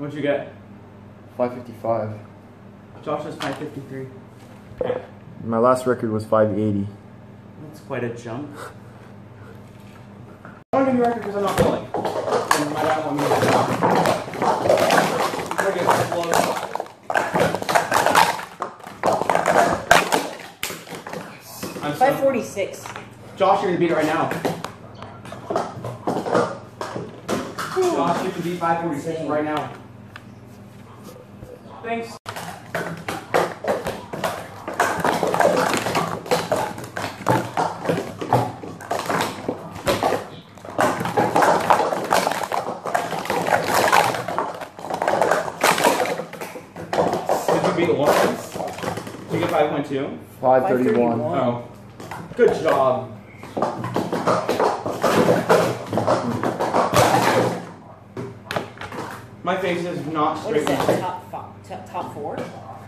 What'd you get? 555. Josh is 553. My last record was 580. That's quite a jump. I don't give you a record because I'm not filling. And my dad wants me to stop. We're gonna get close. I'm 546. Josh, you're gonna beat it right now. Josh, you can beat 546 right now. Thanks. Did you beat Lawrence? Did you get 5.2? 531. Oh. Good job. My face is not What straight. is that? Top 4?